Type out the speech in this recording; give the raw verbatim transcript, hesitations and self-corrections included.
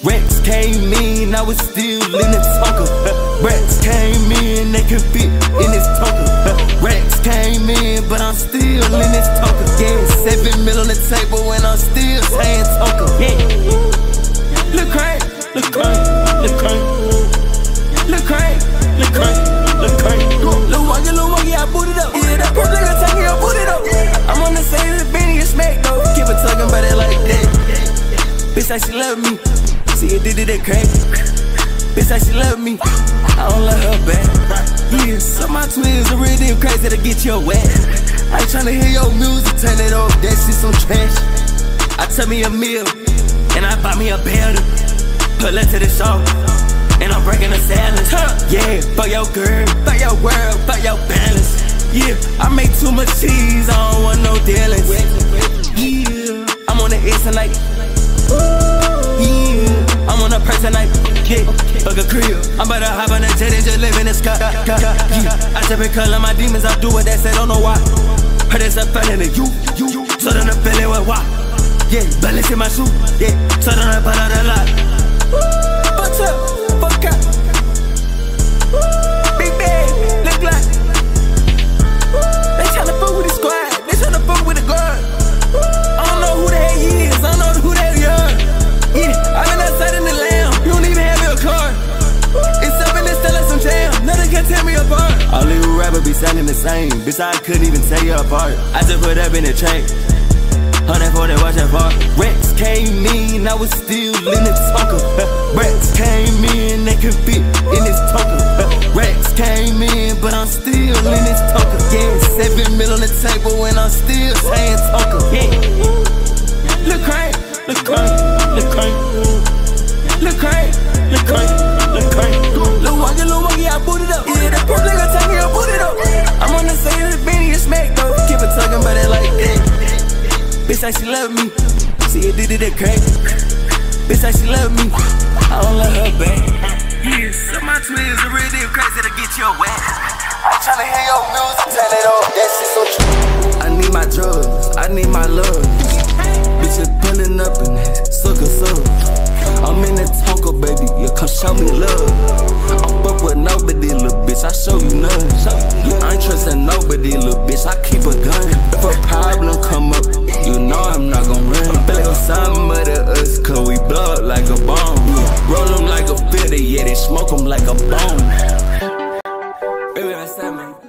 Rex came in, I was still in the Tonka. Rex came in, they can fit in this Tonka. Rex came in, but I'm still in this Tonka. Yeah, seven mil on the table and I'm still saying Tonka. Yeah. Look crank, look crank, look crank. Look crank, look crank, look crank. Lil Wuggy, Lil Wuggy, I boot it up. Yeah, that purple nigga tell me I boot it up. I'm on the same as Benny and Smack though. Keep it talking about it like that. Bitch like she love me. See it did it that crack. Bitch like she love me. I don't love her back. Yeah, some of my twins are really crazy to get your wet. I ain't tryna hear your music, turn it off. That shit some trash. I tell me a meal, and I buy me a belly. Pull up to the show, and I'm breaking the silence. Yeah, fuck your girl, fuck your world, fuck your balance. Yeah, I make too much cheese, I don't want no dealings. Yeah, I'm on the X tonight. Yeah, I'm on a person tonight. Yeah, fuck a crib. I'm about to hop on a jet and just live in the sky. Yeah, I just been calling my demons, I do what they say, don't know why. Heard it's a feeling that you, you, so don't I feel it with why. Yeah, balance in my shoe. Yeah, so don't I put out a lot. Fuck up, fuck up. Big bag, look like. They tryna fuck with the squad, they tryna fuck with the guard. I don't know who the hell he is, I don't know who the hell you are. Yeah, I been outside in the lamb, you don't even have your car. It's up and it's still like some jam, nothing can tear me apart. All these rappers be sounding the same, bitch I couldn't even tell you apart. I just put up in the train. one forty, watch that far. Rex came in, I was still in the Tonka. Rex came in, they can fit in this Tonka. Rex came in, but I'm still in this Tonka. Yeah, seven mil on the table and I'm still saying Tonka. Yeah. Look crank, look crank, look crank. Look crank, look crank, look crank. Lil Wuggy, Lil Wuggy, I boot it up. Yeah, that purple nigga tell me I boot it up. I'm on the same as Benny and Smack though. Keep it talking about it like that. Bitch like she love me. See it did it that crack. Bitch like she love me. I don't love her back. Yeah, some of my twins are really crazy to get your wet. I'm tryna hear your music, turn it off. That shit so true. I need my drugs, I need my love. Bitches pulling up in that sucker sub. I'm in that Tonka, baby. You come show me love. I'm fuck with nobody, little bitch. I show you none. I ain't trusting nobody, little bitch. I keep a gun. If a problem come up, you know I'm not gon' run. I feel like I'm somebody to us, cause we blow up like a bomb. Roll them like a filter, yeah, they smoke them like a bomb. Baby, that's that, man.